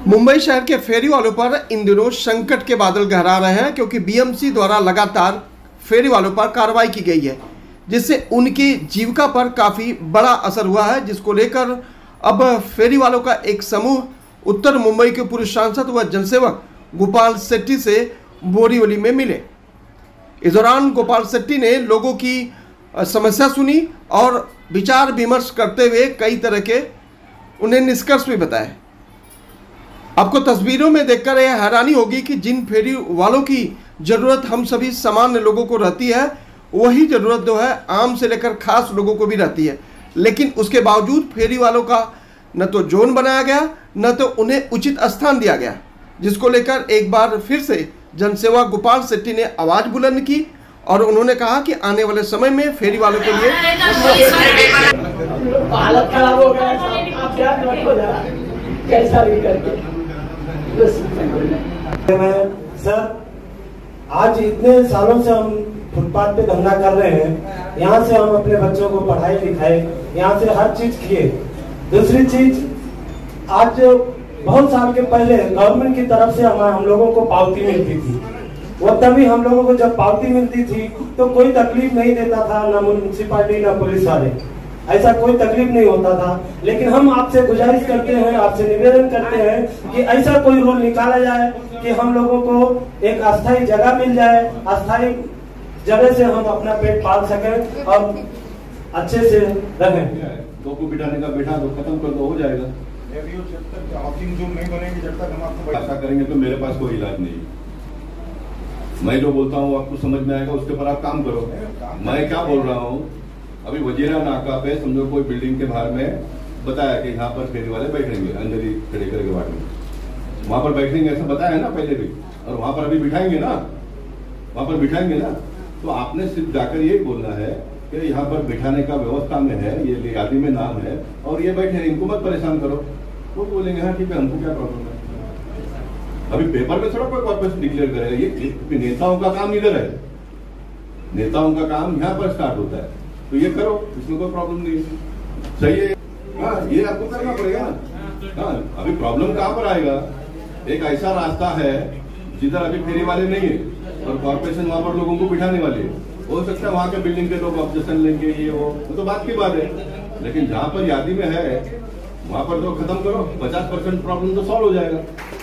मुंबई शहर के फेरी वालों पर इन दिनों संकट के बादल गहरा रहे हैं, क्योंकि बीएमसी द्वारा लगातार फेरी वालों पर कार्रवाई की गई है, जिससे उनकी जीविका पर काफी बड़ा असर हुआ है। जिसको लेकर अब फेरी वालों का एक समूह उत्तर मुंबई के पूर्व सांसद व जनसेवक गोपाल सेट्टी से बोरीवली में मिले। इस दौरान गोपाल सेट्टी ने लोगों की समस्या सुनी और विचार विमर्श करते हुए कई तरह के उन्हें निष्कर्ष भी बताए। आपको तस्वीरों में देखकर यह हैरानी होगी कि जिन फेरी वालों की जरूरत हम सभी सामान्य लोगों को रहती है, वही जरूरत जो है आम से लेकर खास लोगों को भी रहती है। लेकिन उसके बावजूद फेरी वालों का न तो जोन बनाया गया, न तो उन्हें उचित स्थान दिया गया, जिसको लेकर एक बार फिर से जनसेवक गोपाल सेट्टी ने आवाज बुलंद की और उन्होंने कहा कि आने वाले समय में फेरी वालों के लिए हालत खराब हो गया, कैसा भी करके सर, आज इतने सालों से हम फुटपाथ पे धंधा कर रहे हैं। यहाँ से हम अपने बच्चों को पढ़ाई लिखाई, यहाँ से हर चीज किए। दूसरी चीज, आज बहुत साल के पहले गवर्नमेंट की तरफ से हम लोगों को पावती मिलती थी। वो तभी हम लोगों को जब पावती मिलती थी तो कोई तकलीफ नहीं देता था, ना म्युनिसिपालिटी ना पुलिस वाले, ऐसा कोई तकलीफ नहीं होता था। लेकिन हम आपसे गुजारिश करते हैं, आपसे निवेदन करते हैं कि ऐसा कोई रूल निकाला जाए कि हम लोगों को एक अस्थायी जगह मिल जाए, अस्थायी जगह से हम अपना पेट पाल सकें और अच्छे से रहें। दो को बिठाने का बैठा दो, खत्म कर दो, हो जाएगा। हाउसिंग जोन नहीं बनेगी जब तक हम आपको ऐसा करेंगे तो मेरे पास कोई इलाज नहीं। मैं जो बोलता हूँ आपको समझ में आएगा, उसके पर आप काम करो। मैं क्या बोल रहा हूँ, अभी वजीरा नाका पे समझो कोई बिल्डिंग के बाहर में बताया कि यहाँ पर फेरी वाले बैठेंगे, अंदर ही खड़े करके बाट में वहां पर बैठेंगे, ऐसा बताया है ना पहले भी, और वहां पर अभी बिठाएंगे ना, वहां पर बिठाएंगे ना। तो आपने सिर्फ जाकर यही बोलना है कि यहाँ पर बिठाने का व्यवस्था में है, ये यादी में नाम है और ये बैठे, इनको मत परेशान करो। वो बोलेंगे हाँ ठीक है, हमको क्या प्रॉब्लम है। अभी पेपर में थोड़ा कोई कॉर्पोरेशन डिक्लेयर करेगा, ये नेताओं का काम इधर है, नेताओं का काम यहाँ पर स्टार्ट होता है, तो ये करो, इसमें कोई प्रॉब्लम नहीं है। सही है, हाँ ये आपको करना पड़ेगा ना। हाँ, अभी प्रॉब्लम कहाँ पर आएगा, एक ऐसा रास्ता है जिधर अभी फेरी वाले नहीं है और कॉर्पोरेशन वहां पर लोगों को बिठाने वाली है। हो सकता है वहां के बिल्डिंग के लोग ऑब्जेक्शन लेंगे, ये वो तो बात की बात है। लेकिन जहां पर यादी में है वहां पर तो खत्म करो, 50% प्रॉब्लम तो सॉल्व हो जाएगा।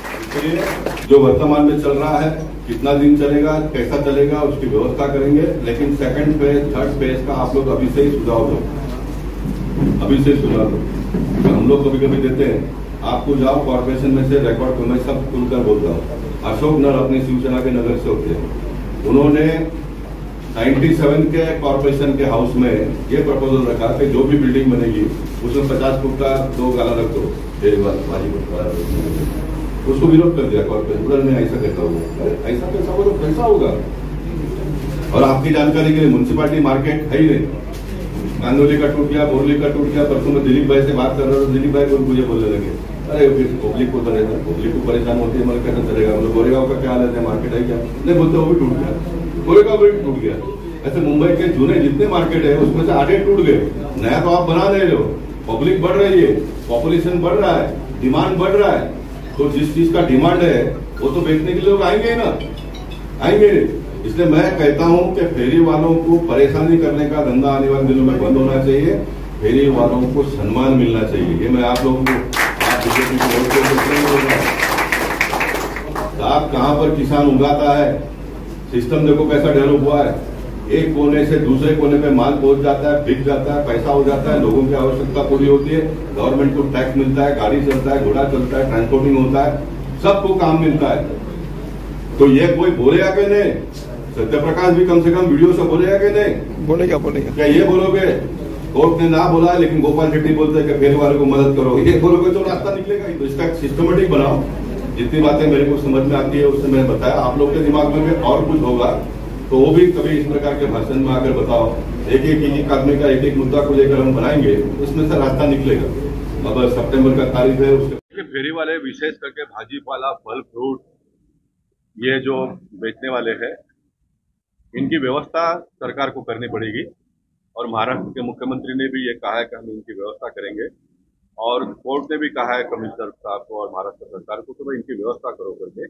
जो वर्तमान में चल रहा है, कितना दिन चलेगा, कैसा चलेगा, उसकी व्यवस्था करेंगे। लेकिन सेकंड फेज, थर्ड फेज का आप लोग अभी से ही सुझाव दो, अभी से सुझाव दो। हम लोग कभी कभी देते हैं, आपको जाओ कॉर्पोरेशन में से रिकॉर्ड को मैं सब खुलकर बोलता हूँ। अशोक नर अपनी शिवसेना के नगर से होते हैं, उन्होंने 97 के कॉर्पोरेशन के हाउस में ये प्रपोजल रखा कि जो भी बिल्डिंग बनेगी उसमें 50 फुट का 2 गाला रख दो, उसको विरोध कर दिया कॉर्पोरेशन ने, ऐसा कहता हुआ ऐसा कैसा बोलो, कैसा होगा। और आपकी जानकारी के लिए म्युनिसिपालिटी मार्केट है ही नहीं, कांदोली का टूट गया, बोरली का टूट गया। परसों में दिलीप भाई से बात कर रहा था, दिलीप भाई को मुझे बोलने लगे, अरे पब्लिक को चलेगा, पब्लिक को परेशान होती है, मतलब कैसे चलेगा, मतलब गोरेगांव का क्या हालत है, मार्केट है क्या, नहीं बोलते वो भी टूट गया, गोरेगांव भी टूट गया। ऐसे मुंबई के जूने जितने मार्केट है उसमें से आधे टूट गए, नया तो आप बना दे रहे हो, पब्लिक बढ़ रही है, पॉपुलेशन बढ़ रहा है, डिमांड बढ़ रहा है, तो जिस चीज का डिमांड है वो तो बेचने के लिए लोग आएंगे ना, आएंगे। इसलिए मैं कहता हूं कि फेरी वालों को परेशानी करने का धंधा आने वाले दिनों में बंद होना चाहिए, फेरी वालों को सम्मान मिलना चाहिए। ये मैं आप लोगों को, आप बीजेपी को वोट देकर आप कहां पर किसान उगाता है, सिस्टम देखो कैसा डेवलप हुआ है, एक कोने से दूसरे कोने पे माल पहुंच जाता है, बिक जाता है, पैसा हो जाता है, लोगों की आवश्यकता पूरी होती है, गवर्नमेंट को टैक्स मिलता है, गाड़ी चलता है, घोड़ा चलता है, ट्रांसपोर्टिंग होता है, सबको काम मिलता है। तो ये कोई बोलेगा कि नहीं, सत्यप्रकाश भी कम से कम वीडियो से बोलेगा कि नहीं, बोलेगा। क्या ये बोलोगे कोर्ट ने ना बोला लेकिन गोपाल शेट्टी बोलते हैं कि फेरी वालों को मदद करो, ये बोलोगे तो रास्ता निकलेगा ही। तो इसका सिस्टमेटिक बनाओ, जितनी बातें मेरे को समझ में आती है उससे मैंने बताया, आप लोग के दिमाग में भी और कुछ होगा तो वो भी कभी इस प्रकार के भाषण में आकर बताओ। एक आदमी का एक मुद्दा को लेकर हम बनाएंगे, उसमें से रास्ता निकलेगा। अब सितंबर का तारीख है, उसके फेरी वाले विशेष करके भाजी पाला, फल फ्रूट, ये जो बेचने वाले हैं, इनकी व्यवस्था सरकार को करनी पड़ेगी। और महाराष्ट्र के मुख्यमंत्री ने भी ये कहा है कि हम इनकी व्यवस्था करेंगे और कोर्ट ने भी कहा है कमिश्नर साहब को और महाराष्ट्र सरकार को कि भाई इनकी व्यवस्था करो करके।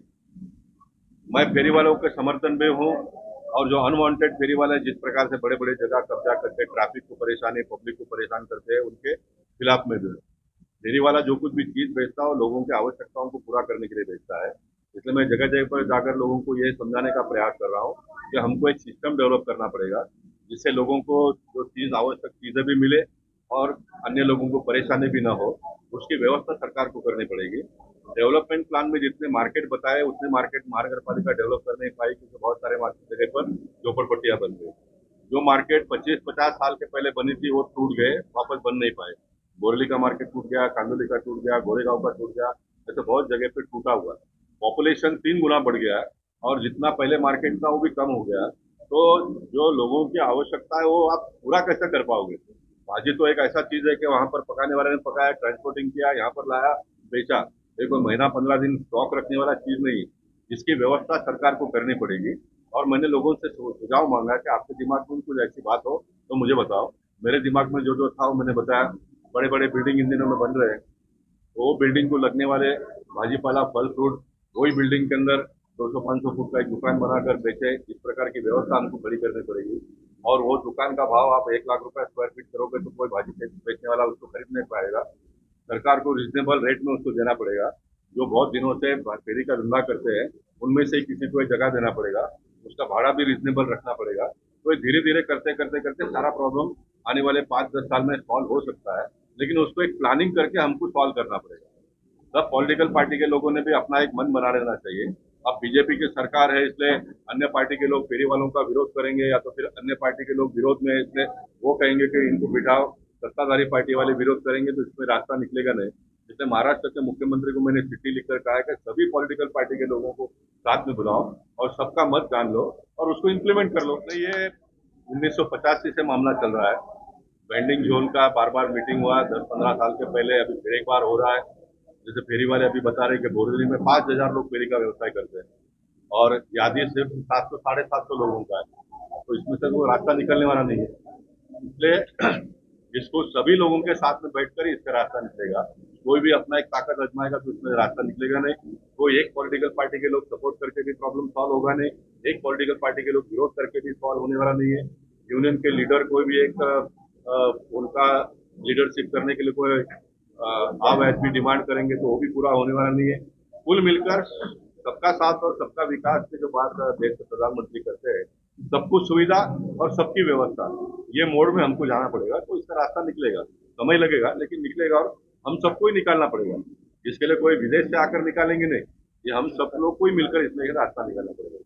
मैं फेरी वालों के समर्थन में हूँ और जो अनवांटेड फेरी वाले जिस प्रकार से बड़े बड़े जगह कब्जा करके ट्रैफिक को परेशानी पब्लिक को परेशान करते हैं उनके खिलाफ में भी हूँ। फेरी वाला जो कुछ भी चीज बेचता है लोगों की आवश्यकताओं को पूरा करने के लिए बेचता है, इसलिए मैं जगह जगह पर जाकर लोगों को ये समझाने का प्रयास कर रहा हूँ कि हमको एक सिस्टम डेवलप करना पड़ेगा जिससे लोगों को जो चीज आवश्यक चीजें भी मिले और अन्य लोगों को परेशानी भी न हो, उसकी व्यवस्था सरकार को करनी पड़ेगी। डेवलपमेंट प्लान में जितने मार्केट बताए उतने मार्केट महानगर पालिका डेवलप कर नहीं पाई क्योंकि बहुत सारे मार्केट जगह पर झोपड़पट्टियां बन गई। जो मार्केट 25-50 साल के पहले बनी थी वो टूट गए, वापस बन नहीं पाए। बोरली का मार्केट टूट गया, कांदोली का टूट गया, गोरेगांव का टूट गया, ऐसे बहुत जगह पे टूटा हुआ है। पॉपुलेशन 3 गुना बढ़ गया है और जितना पहले मार्केट था वो भी कम हो गया। तो जो लोगों की आवश्यकता है वो आप पूरा कैसे कर पाओगे? भाजी तो एक ऐसा चीज है कि वहां पर पकाने वाले ने पकाया, ट्रांसपोर्टिंग किया, यहाँ पर लाया, बेचा। ये कोई महीना 15 दिन स्टॉक रखने वाला चीज नहीं, जिसकी व्यवस्था सरकार को करनी पड़ेगी। और मैंने लोगों से सुझाव मांगा कि आपके दिमाग में कुछ ऐसी बात हो तो मुझे बताओ। मेरे दिमाग में जो जो था वो मैंने बताया। बड़े बड़े बिल्डिंग इन दिनों में बन रहे हैं, तो वो बिल्डिंग को लगने वाले भाजीपाला फल फ्रूट वही बिल्डिंग के अंदर 200-500 फुट का एक दुकान बनाकर बेचे, इस प्रकार की व्यवस्था हमको खड़ी करनी पड़ेगी। और वो दुकान का भाव आप 1 लाख रुपए स्क्वायर फीट करोगे तो कोई भाजी बेचने वाला उसको खरीद नहीं पाएगा। सरकार को रिजनेबल रेट में उसको देना पड़ेगा। जो बहुत दिनों से फेरी का धंधा करते हैं उनमें से किसी को एक जगह देना पड़ेगा, उसका भाड़ा भी रिजनेबल रखना पड़ेगा। तो धीरे धीरे करते करते करते सारा प्रॉब्लम आने वाले 5-10 साल में सॉल्व हो सकता है, लेकिन उसको एक प्लानिंग करके हमको सॉल्व करना पड़ेगा। सब पॉलिटिकल पार्टी के लोगों ने भी अपना एक मन बना लेना चाहिए। अब बीजेपी की सरकार है इसलिए अन्य पार्टी के लोग फेरी वालों का विरोध करेंगे, या तो फिर अन्य पार्टी के लोग विरोध में इसलिए वो कहेंगे कि इनको बिठाओ, सत्ताधारी पार्टी वाले विरोध करेंगे तो इसमें रास्ता निकलेगा नहीं। इसलिए महाराष्ट्र के मुख्यमंत्री को मैंने चिट्ठी लिखकर कहा है कि सभी पॉलिटिकल पार्टी के लोगों को साथ में बुलाओ और सबका मत जान लो और उसको इम्प्लीमेंट कर लो। तो ये 1985 से मामला चल रहा है। वेंडिंग जोन का बार बार मीटिंग हुआ 10-15 साल के पहले, अभी फिर एक बार हो रहा है। जैसे फेरी वाले अभी बता रहे कि बोरेली में 5000 लोग फेरी का व्यवसाय करते हैं और यादी सिर्फ 700-750 लोगों का है, तो इसमें से वो रास्ता निकलने वाला नहीं है। इसलिए इसको सभी लोगों के साथ में बैठकर ही इसका रास्ता निकलेगा। कोई भी अपना एक ताकत आजमाएगा तो इसमें रास्ता निकलेगा नहीं। कोई एक पॉलिटिकल पार्टी के लोग सपोर्ट करके भी प्रॉब्लम सॉल्व होगा नहीं, एक पॉलिटिकल पार्टी के लोग विरोध करके भी सॉल्व होने वाला नहीं है। यूनियन के लीडर कोई भी एक उनका लीडरशिप करने के लिए कोई आप ऐसी डिमांड करेंगे तो वो भी पूरा होने वाला नहीं है। कुल मिलकर सबका साथ और सबका विकास की जो बात देश के प्रधानमंत्री करते हैं, सब कुछ सुविधा और सबकी व्यवस्था, ये मोड में हमको जाना पड़ेगा। तो इसका रास्ता निकलेगा, समय लगेगा लेकिन निकलेगा और हम सबको ही निकालना पड़ेगा। इसके लिए कोई विदेश से आकर निकालेंगे नहीं, ये हम सब लोग को ही मिलकर इसमें रास्ता निकालना पड़ेगा।